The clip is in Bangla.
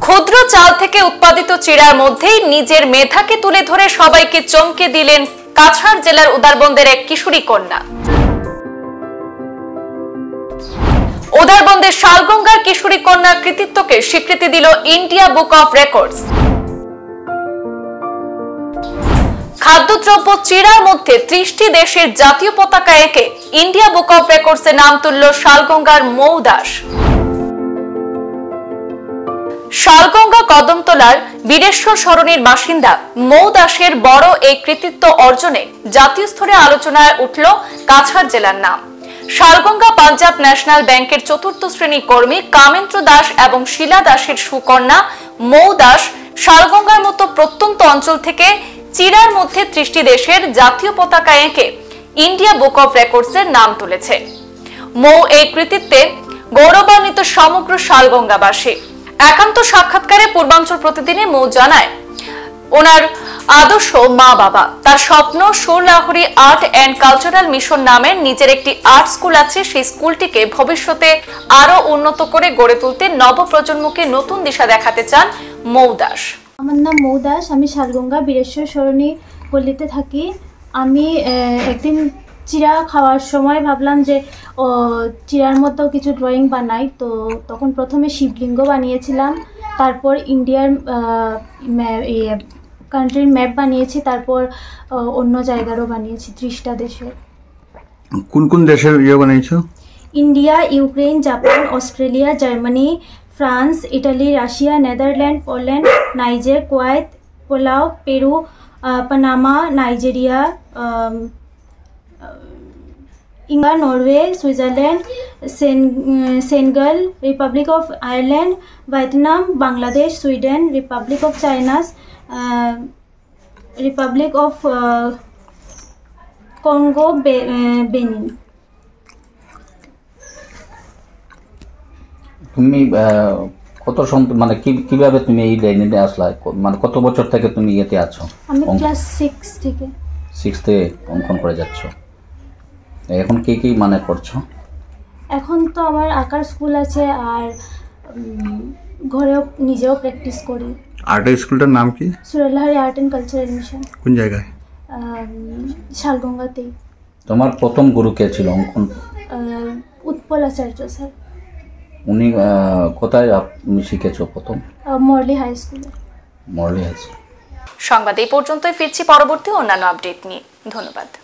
ক্ষুদ্র চাল থেকে উৎপাদিত চিড়ার মধ্যেই নিজের মেধাকে তুলে ধরে সবাইকে চমকে দিলেন কাছাড় জেলার উদারবন্দের এক কিশোরী কন্যা। উদারবন্দের শালগঙ্গার কিশোরী কন্যার কৃতিত্বকে স্বীকৃতি দিল ইন্ডিয়া বুক অফ রেকর্ডস। খাদ্যদ্রব্য চিড়ার মধ্যে 30টি দেশের জাতীয় পতাকা এঁকে ইন্ডিয়া বুক অফ রেকর্ডস এর নাম তুলল শালগঙ্গার মৌ দাস। শালগঙ্গা কদমতলার বীরেশ্বর সরণির বাসিন্দা মৌ দাসের বড় এই কৃতিত্ব অর্জনে জাতীয় স্তরে আলোচনায় উঠল কাছাড় জেলার নাম। শালগঙ্গা পাঞ্জাব ন্যাশনাল ব্যাংকের 4র্থ শ্রেণী কর্মী কামেন্দ্র দাস এবং শিলা দাসের সুকন্যা মৌ দাস শালগঙ্গার মতো প্রত্যন্ত অঞ্চল থেকে চিড়ার মধ্যে 30টি দেশের জাতীয় পতাকা এঁকে ইন্ডিয়া বুক অফ রেকর্ডস এর নাম তুলেছে। মৌ এই কৃতিত্বে গৌরবান্বিত সমগ্র শালগঙ্গাবাসী। একান্ত সাক্ষাৎকারে পূর্বাঞ্চল প্রতিদিনে মৌ জানায়, ওনার আদর্শ মা বাবা, তার স্বপ্ন Surlahari art and cultural mission নামের নিজের একটি আর্ট স্কুল আছে। সেই স্কুলটিকে ভবিষ্যতে আরো উন্নত করে গড়ে তুলতে নবপ্রজন্মকে নতুন দিশা দেখাতে চান মৌ দাস। আমার নাম মৌ দাস, আমি শালগঙ্গা বীরেশ্বর সরণি পল্লীতে থাকি। আমি একদিন চিড়া খাওয়ার সময় ভাবলাম যে চিড়ার মতো কিছু ড্রয়িং বানাই। তো তখন প্রথমে শিবলিঙ্গ বানিয়েছিলাম, তারপর ইন্ডিয়ার কান্ট্রির ম্যাপ বানিয়েছি, তারপর অন্য জায়গারও বানিয়েছি 30টা দেশের। কোন কোন দেশের বানিয়েছো? India, Ukraine, Japan, Australia, Germany, France, Italy, Russia, Netherland, Poland, Niger, Kuwait, পোলাও, Peru, Panama, Nigeria, England, Norway, Switzerland, Senegal, Republic of Ireland, Vietnam, Bangladesh, Sweden, Republic of China, Republic of Congo, Benin. তুমি কত মানে কিভাবে তুমি এই লাইনে আসলা? মানে কত বছর থেকে তুমি ইয়েতে আছো? আমি ক্লাস 6 থেকে। 6 থেকে অঙ্কন করে যাচ্ছ। এখন কি মানে করছো? এখন তো আমার আঁকার স্কুল আছে, আর ঘরেও নিজেও প্র্যাকটিস করি। আর্টের স্কুলটার নাম কি? Surlahari art and cultural mission. কোন জায়গায়? শালগঙ্গাতেই। তোমার প্রথম গুরু কে ছিল অঙ্কন? উৎপল আচার্য স্যার। উনি কোথায় শিখেছো প্রথম? মরলি হাই স্কুলে। Morli high school. সংবাদ এই পর্যন্তই, ফিরছি পরবর্তী অন্যান্য আপডেট নিয়ে। ধন্যবাদ।